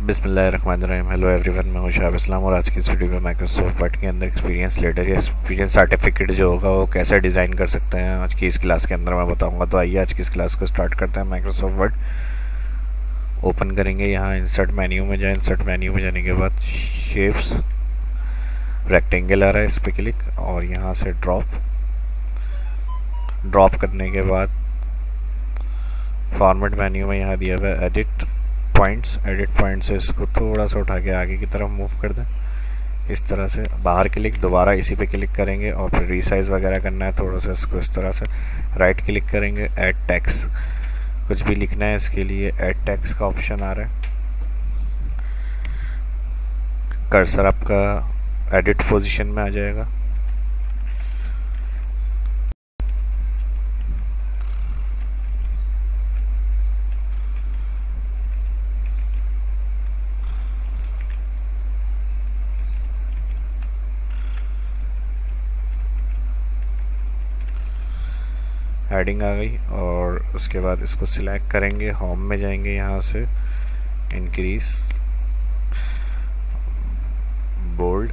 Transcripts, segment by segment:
बिस्मिल्लाहिर्रहमानिर्रहीम। Hello everyone, मैं हूं शाह इस्लाम और आज की इस वीडियो में माइक्रोसॉफ्ट वर्ड के अंदर एक्सपीरियंस लेटर या एक्सपीरियंस सर्टिफिकेट जो होगा वो कैसे डिज़ाइन कर सकते हैं आज की इस क्लास के अंदर मैं बताऊंगा। तो आइए आज की इस क्लास को स्टार्ट करते हैं। माइक्रोसॉफ्ट वर्ड ओपन करेंगे, यहाँ इंसर्ट मेन्यू में जाए। इंसर्ट मेन्यू में जाने के बाद शेप्स रेक्टेंगल आ रहा है, इस पर क्लिक और यहाँ से ड्रॉप करने के बाद फॉर्मेट मेन्यू में यहाँ दिया हुआ है एडिट पॉइंट्स से इसको थोड़ा सा उठा के आगे की तरफ मूव कर दें। इस तरह से बाहर क्लिक, दोबारा इसी पे क्लिक करेंगे और फिर रीसाइज वगैरह करना है थोड़ा सा इसको इस तरह से। राइट क्लिक करेंगे, ऐड टेक्स्ट, कुछ भी लिखना है इसके लिए ऐड टेक्स्ट का ऑप्शन आ रहा है। कर्सर आपका एडिट पोजीशन में आ जाएगा। हेडिंग आ गई और उसके बाद इसको सिलेक्ट करेंगे, होम में जाएंगे, यहाँ से increase bold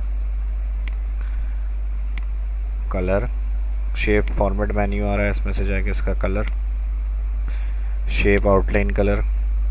colour shape format menu आ रहा है, इसमें से जाके इसका कलर शेप आउटलाइन कलर।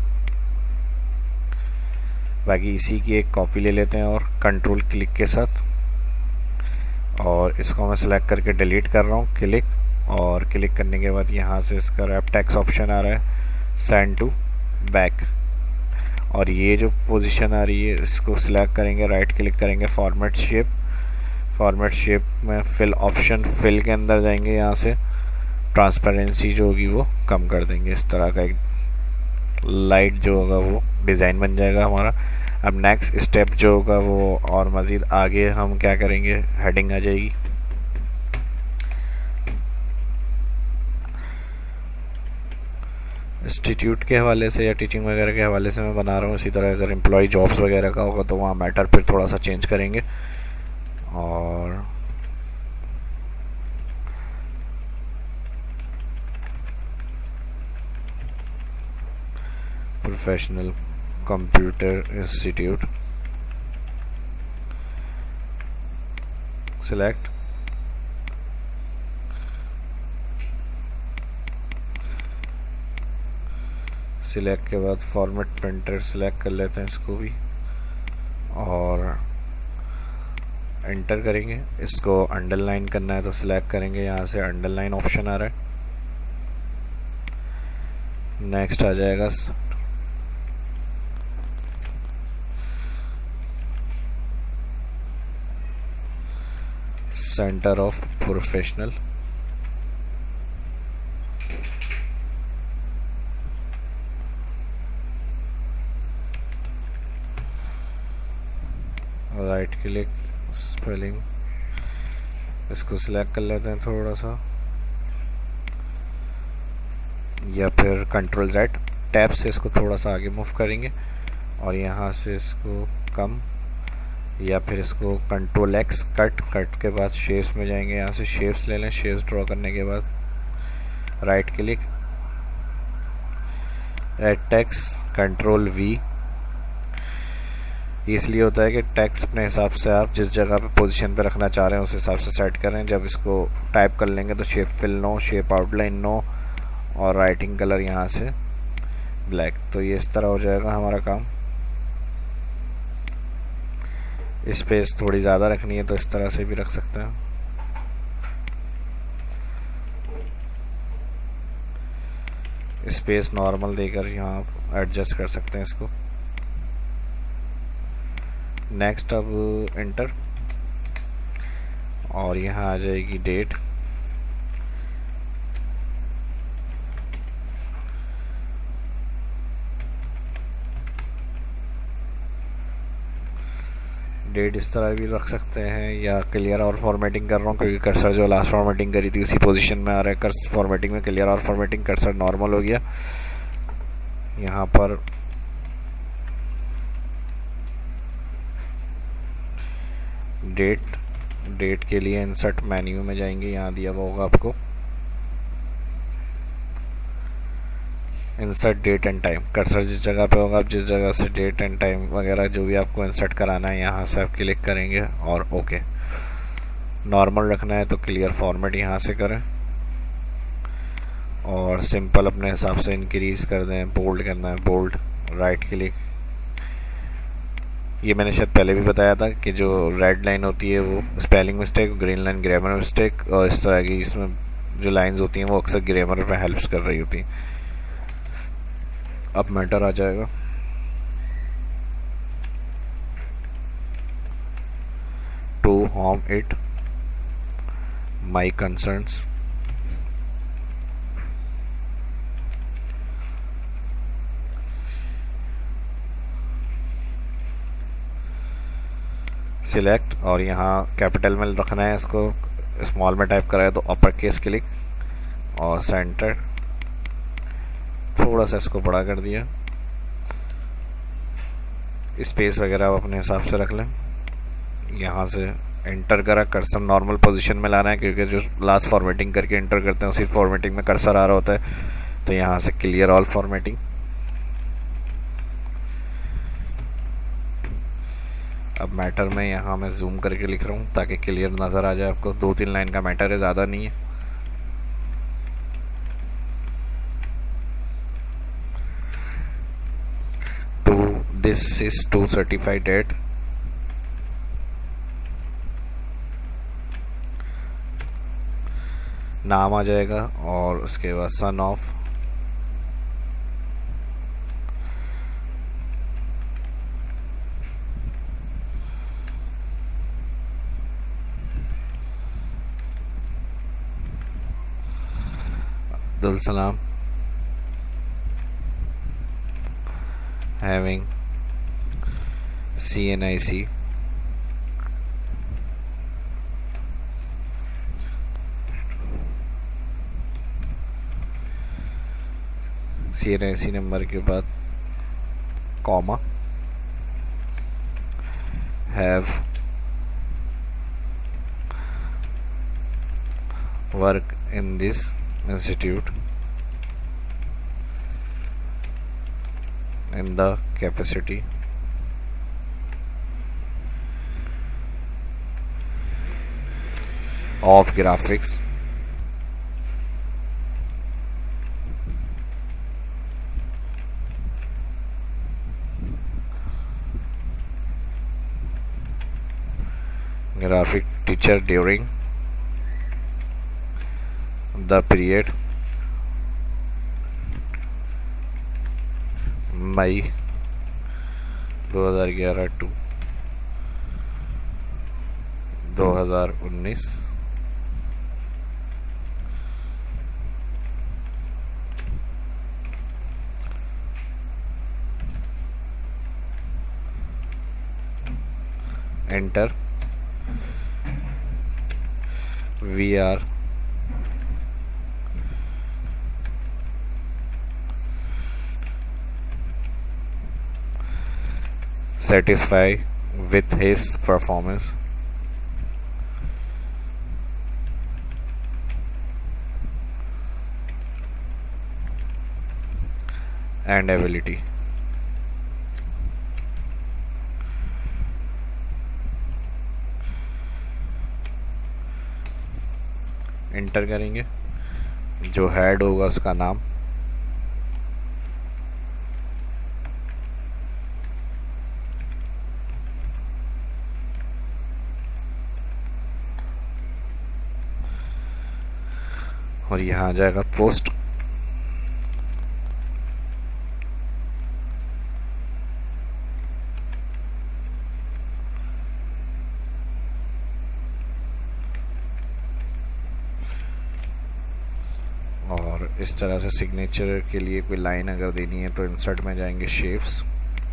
बाकी इसी की एक कॉपी ले लेते हैं और कंट्रोल क्लिक के साथ, और इसको मैं सिलेक्ट करके डिलीट कर रहा हूँ। क्लिक और क्लिक करने के बाद यहाँ से इसका रैप टेक्स्ट ऑप्शन आ रहा है, सेंड टू बैक, और ये जो पोजीशन आ रही है इसको सिलेक्ट करेंगे, राइट क्लिक करेंगे, फॉर्मेट शेप में फिल ऑप्शन, फिल के अंदर जाएंगे, यहाँ से ट्रांसपेरेंसी जो होगी वो कम कर देंगे। इस तरह का एक लाइट जो होगा वो डिज़ाइन बन जाएगा हमारा। अब नेक्स्ट स्टेप जो होगा वो और मज़ीद आगे हम क्या करेंगे, हेडिंग आ जाएगी। इंस्टीट्यूट के हवाले से या टीचिंग वगैरह के हवाले से मैं बना रहा हूँ। इसी तरह अगर एम्प्लॉय जॉब्स वगैरह का होगा तो वहाँ मैटर फिर थोड़ा सा चेंज करेंगे। और professional computer institute select, select के बाद फॉर्मेट प्रिंटर सिलेक्ट कर लेते हैं इसको भी और एंटर करेंगे। इसको अंडरलाइन करना है तो सिलेक्ट करेंगे, यहाँ से अंडरलाइन ऑप्शन आ रहा है। नेक्स्ट आ जाएगा centre of professional, right click spelling, इसको सिलेक्ट कर लेते हैं थोड़ा सा, या फिर कंट्रोल Z टैब से इसको थोड़ा सा आगे मूव करेंगे और यहाँ से इसको कम, या फिर इसको कंट्रोल X कट के बाद शेप्स में जाएंगे, यहाँ से शेप्स ले लें। शेप्स ड्रॉ करने के बाद right click, add text, control V। इसलिए होता है कि टेक्स्ट अपने हिसाब से आप जिस जगह पे पोजीशन पे रखना चाह रहे हैं उस हिसाब से सेट करें। जब इसको टाइप कर लेंगे तो shape fill no, shape outline no, और राइटिंग कलर यहाँ से ब्लैक। तो ये इस तरह हो जाएगा हमारा काम। स्पेस थोड़ी ज़्यादा रखनी है तो इस तरह से भी रख सकते हैं। स्पेस नॉर्मल देकर यहाँ आप एडजस्ट कर सकते हैं इसको। नेक्स्ट अब एंटर, और यहाँ आ जाएगी डेट। डेट इस तरह भी रख सकते हैं, या क्लियर और फॉर्मेटिंग कर रहा हूँ क्योंकि कर्सर जो लास्ट फॉर्मेटिंग करी थी उसी पोजीशन में आ रहा है। कर्सर फॉर्मेटिंग में क्लियर और फॉर्मेटिंग, कर्सर नॉर्मल हो गया। यहाँ पर डेट के लिए इंसर्ट मेन्यू में जाएंगे, यहाँ दिया हुआ होगा आपको insert date and time, cursor जिस जगह पे होगा, आप जिस जगह से डेट एंड टाइम वगैरह जो भी आपको इंसर्ट कराना है यहाँ से आप क्लिक करेंगे और ओके। नॉर्मल रखना है तो क्लियर फॉर्मेट यहाँ से करें और सिंपल अपने हिसाब से इंक्रीज कर दें, बोल्ड करना है बोल्ड, राइट क्लिक। ये मैंने शायद पहले भी बताया था कि जो रेड लाइन होती है वो spelling mistake, green line grammar mistake, और इस तरह की इसमें जो लाइंस होती हैं वो अक्सर ग्रामर में हेल्प कर रही होती हैं। अब मैटर आ जाएगा, to whom it may concerns, select, और यहाँ कैपिटल में रखना है, इसको स्मॉल में टाइप करा है तो अपर केस क्लिक और सेंटर, थोड़ा सा इसको बड़ा कर दिया, स्पेस वगैरह आप अपने हिसाब से रख लें। यहाँ से एंटर करा, कर्सर नॉर्मल पोजीशन में लाना है क्योंकि जो लास्ट फॉर्मेटिंग करके एंटर करते हैं उसी फॉर्मेटिंग में कर्सर आ रहा होता है। तो यहाँ से क्लियर ऑल फॉर्मेटिंग। अब मैटर में यहाँ मैं जूम करके लिख रहा हूँ ताकि क्लियर नज़र आ जाए आपको। 2-3 लाइन का मैटर है, ज़्यादा नहीं है। This is to certify that, नाम आ जाएगा और उसके बाद son of, Abdul Salam, having CNIC, CNIC number के बाद comma, have work in this institute in the capacity of graphics graphic teacher during the period May 2011 to 2019। Enter. We are satisfied with his performance and ability। Enter करेंगे, जो head होगा उसका नाम, और यहाँ आ जाएगा पोस्ट। और इस तरह से सिग्नेचर के लिए कोई लाइन अगर देनी है तो इंसर्ट में जाएंगे, शेप्स,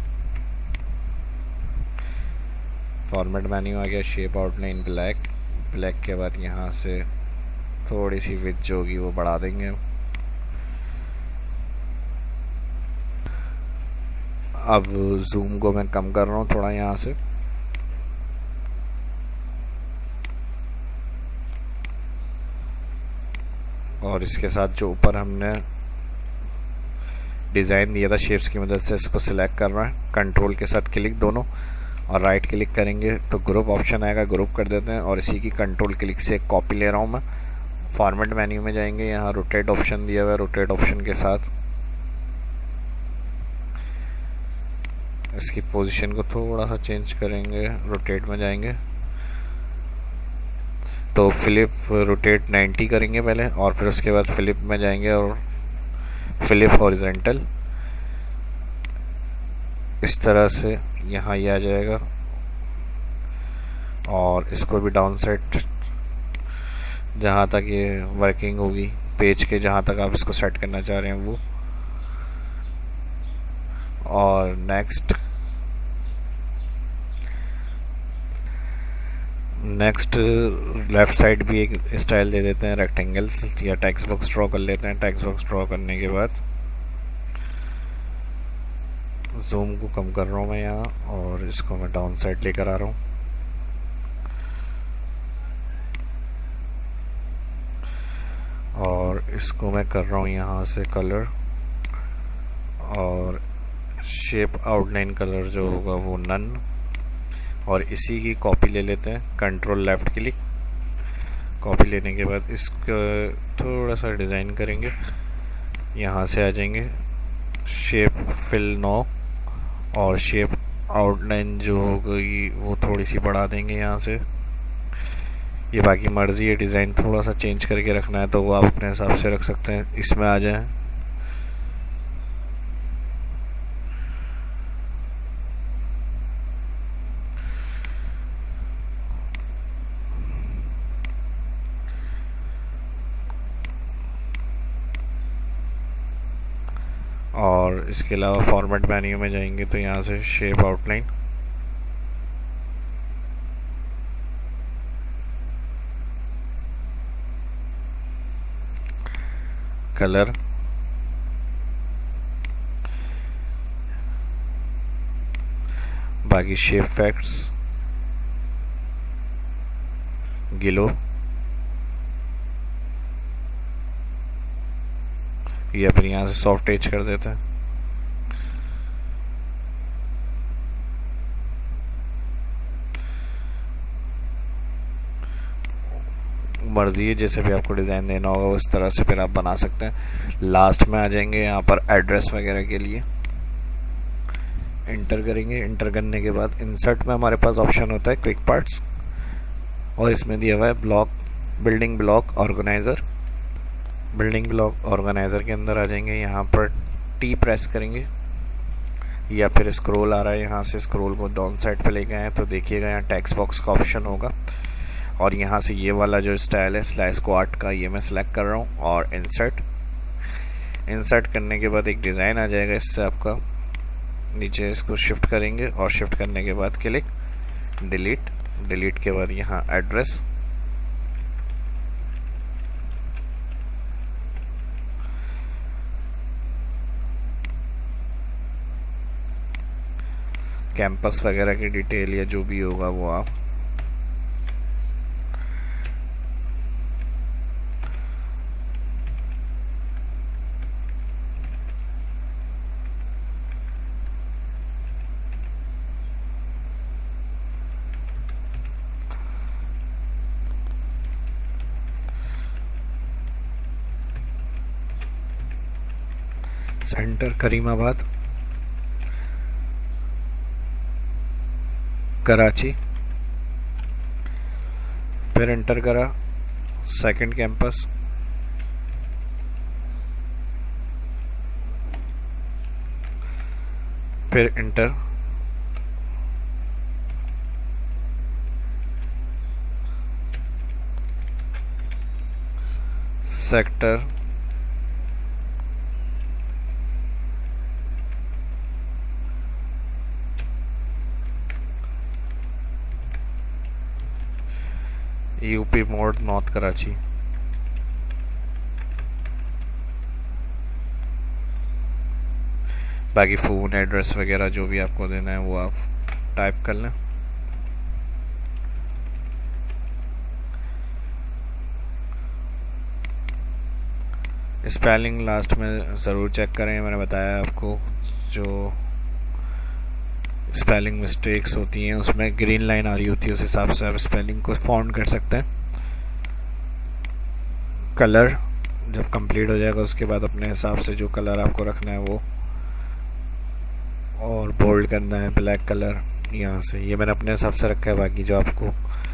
फॉर्मेट मेन्यू आ गया, शेप आउटलाइन ब्लैक, ब्लैक के बाद यहाँ से थोड़ी सी विड्थ जो होगी वो बढ़ा देंगे। अब जूम को मैं कम कर रहा हूँ थोड़ा यहाँ से, और इसके साथ जो ऊपर हमने डिज़ाइन दिया था शेप्स की मदद से, इसको सिलेक्ट करना है, कंट्रोल के साथ क्लिक दोनों, और राइट क्लिक करेंगे तो ग्रुप ऑप्शन आएगा, ग्रुप कर देते हैं। और इसी की कंट्रोल क्लिक से एक कॉपी ले रहा हूँ मैं। फॉर्मेट मेन्यू में जाएंगे, यहाँ रोटेट ऑप्शन दिया हुआ है, रोटेट ऑप्शन के साथ इसकी पोजीशन को थोड़ा सा चेंज करेंगे, रोटेट में जाएंगे तो फ्लिप रोटेट 90 करेंगे पहले, और फिर उसके बाद फ्लिप में जाएंगे और फ्लिप हॉरिजॉन्टल, इस तरह से यहाँ ये आ जाएगा। और इसको भी डाउन साइड जहाँ तक ये वर्किंग होगी पेज के, जहाँ तक आप इसको सेट करना चाह रहे हैं वो। और नेक्स्ट लेफ्ट साइड भी एक स्टाइल दे देते हैं रेक्टेंगल्स, या टेक्स्ट बॉक्स ड्रॉ कर लेते हैं। टेक्स्ट बॉक्स ड्रॉ करने के बाद जूम को कम कर रहा हूँ मैं यहाँ, और इसको मैं डाउन साइड लेकर आ रहा हूँ। और इसको मैं कर रहा हूँ यहाँ से कलर, और शेप आउटलाइन कलर जो होगा वो नन। और इसी की कॉपी ले लेते हैं, कंट्रोल लेफ्ट क्लिक, कॉपी लेने के बाद इसको थोड़ा सा डिज़ाइन करेंगे, यहाँ से आ जाएंगे शेप फिल नो, और शेप आउटलाइन जो होगी वो थोड़ी सी बढ़ा देंगे यहाँ से। ये बाकी मर्जी है, डिज़ाइन थोड़ा सा चेंज करके रखना है तो वो आप अपने हिसाब से रख सकते हैं। इसमें आ जाएं, और इसके अलावा फॉर्मेट मेन्यू में जाएंगे तो यहाँ से शेप आउटलाइन, कलर, बाकी शेप फैक्ट्स, गिलो, या फिर यहाँ से सॉफ्ट एज कर देते हैं। मर्जी है, जैसे भी आपको डिज़ाइन देना होगा उस तरह से फिर आप बना सकते हैं। लास्ट में आ जाएंगे यहाँ पर एड्रेस वगैरह के लिए, इंटर करेंगे। इंटर करने के बाद इंसर्ट में हमारे पास ऑप्शन होता है क्विक पार्ट्स, और इसमें दिया हुआ है block, building block organiser. Building block organiser के अंदर आ जाएंगे, यहाँ पर टी प्रेस करेंगे, या फिर स्क्रॉल आ रहा है, यहाँ से स्क्रॉल को डाउन साइड पे लेके आए तो देखिएगा यहाँ टेक्स्ट बॉक्स का ऑप्शन होगा, और यहाँ से ये वाला जो स्टाइल है स्लाइस क्वाड का, ये मैं सिलेक्ट कर रहा हूँ। और इंसर्ट करने के बाद एक डिज़ाइन आ जाएगा इससे आपका, नीचे इसको शिफ्ट करेंगे, और शिफ्ट करने के बाद क्लिक, डिलीट के बाद यहाँ एड्रेस, कैंपस वगैरह की डिटेल या जो भी होगा वो आप सेंटर करीमाबाद, कराची, फिर एंटर करा सेकंड कैंपस, फिर enter, sector, UP Mor north Karachi, बाकी फ़ोन एड्रेस वगैरह जो भी आपको देना है वो आप टाइप कर लें। स्पेलिंग लास्ट में ज़रूर चेक करें। मैंने बताया आपको जो स्पेलिंग मिस्टेक्स होती हैं उसमें ग्रीन लाइन आ रही होती है, उस हिसाब से आप स्पेलिंग को फाउंड कर सकते हैं। कलर जब कंप्लीट हो जाएगा उसके बाद अपने हिसाब से जो कलर आपको रखना है वो, और बोल्ड करना है ब्लैक कलर यहाँ से। ये मैंने अपने हिसाब से रखा है, बाकी जो आपको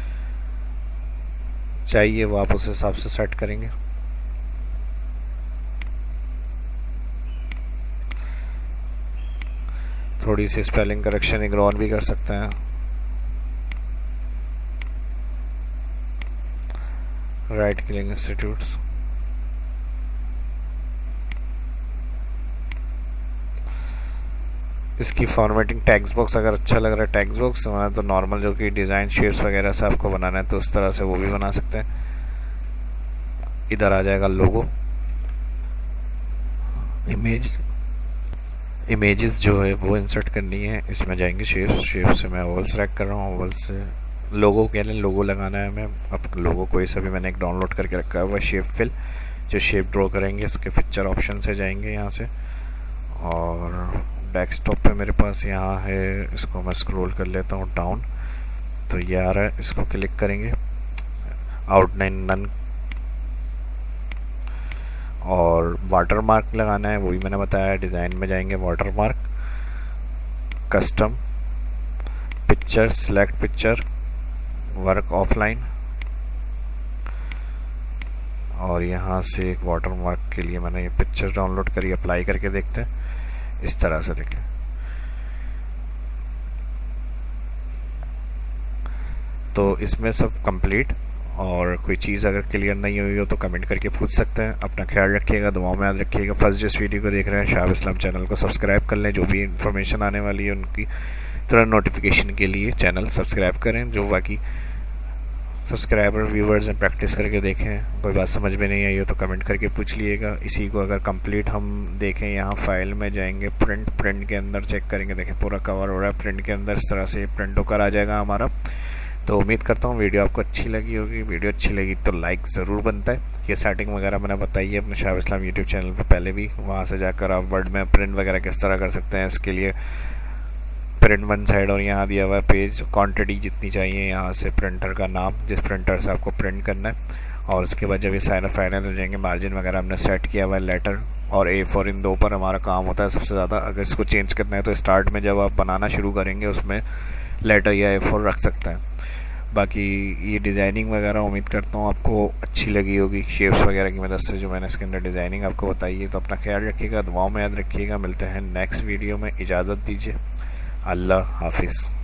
चाहिए वो आप उस हिसाब से सेट करेंगे। थोड़ी सी स्पेलिंग करेक्शन इग्नोर भी कर सकते हैं। राइट क्लिक इंस्टीट्यूट्स, इसकी फॉर्मेटिंग टेक्स्ट बॉक्स अगर अच्छा लग रहा है टेक्स्ट बॉक्स तो नॉर्मल जो कि डिज़ाइन शेड्स वगैरह से आपको बनाना है तो उस तरह से वो भी बना सकते हैं। इधर आ जाएगा लोगो, इमेजेस जो है वो इंसर्ट करनी है। इसमें जाएंगे शेप से मैं ओवल सेलेक्ट कर रहा हूँ। ओवल से लोगो कह लें, लोगो लगाना है हमें। अब लोगो कोई सा भी मैंने एक डाउनलोड करके रखा है वह शेप फिल, जो शेप ड्रॉ करेंगे इसके पिक्चर ऑप्शन से जाएंगे यहाँ से, और डेस्कटॉप पे मेरे पास यहाँ है, इसको मैं स्क्रॉल कर लेता हूँ डाउन तो ये आ रहा है। इसको क्लिक करेंगे, आउटलाइन नन, और वाटर मार्क लगाना है वही मैंने बताया। डिज़ाइन में जाएंगे, water mark, custom, picture, select picture, work offline, और यहाँ से एक वाटर मार्क के लिए मैंने ये पिक्चर डाउनलोड करी। अप्लाई करके देखते हैं, इस तरह से देखें। तो इसमें सब कंप्लीट, और कोई चीज़ अगर क्लियर नहीं हुई हो तो कमेंट करके पूछ सकते हैं। अपना ख्याल रखिएगा, दुआओं में याद रखिएगा। फर्स्ट जिस वीडियो को देख रहे हैं शाहब इस्लाम चैनल को सब्सक्राइब कर लें, जो भी इंफॉर्मेशन आने वाली है उनकी तुरंत नोटिफिकेशन के लिए चैनल सब्सक्राइब करें। जो बाकी सब्सक्राइबर व्यूवर्स हैं प्रैक्टिस करके देखें, कोई बात समझ में नहीं आई हो तो कमेंट करके पूछ लीजिएगा। इसी को अगर कंप्लीट हम देखें, यहाँ फाइल में जाएंगे, प्रिंट के अंदर चेक करेंगे, देखें पूरा कवर हो रहा है प्रिंट के अंदर। इस तरह से प्रिंट होकर आ जाएगा हमारा। तो उम्मीद करता हूँ वीडियो आपको अच्छी लगी होगी। वीडियो अच्छी लगी तो लाइक ज़रूर बनता है। ये सेटिंग वगैरह मैंने बताई है अपने शाहब इस्लाम यूट्यूब चैनल पे पहले भी, वहाँ से जाकर आप वर्ड में प्रिंट वगैरह किस तरह कर सकते हैं। इसके लिए प्रिंट वन साइड, और यहाँ दिया हुआ है पेज क्वांटिटी जितनी चाहिए, यहाँ से प्रिंटर का नाम जिस प्रिंटर से आपको प्रिंट करना है, और उसके बाद जब ये साइन फाइनल हो जाएंगे, मार्जिन वगैरह हमने सेट किया हुआ है। लेटर और A4 इन दो पर हमारा काम होता है सबसे ज़्यादा। अगर इसको चेंज करना है तो स्टार्ट में जब आप बनाना शुरू करेंगे उसमें लेटर या A4 रख सकते हैं। बाकी ये डिज़ाइनिंग वगैरह उम्मीद करता हूँ आपको अच्छी लगी होगी, शेप्स वगैरह की मदद से जो मैंने इसके अंदर डिज़ाइनिंग आपको बताई है। तो अपना ख्याल रखिएगा, दुआओं में याद रखिएगा। मिलते हैं नेक्स्ट वीडियो में, इजाज़त दीजिए, अल्लाह हाफिज़।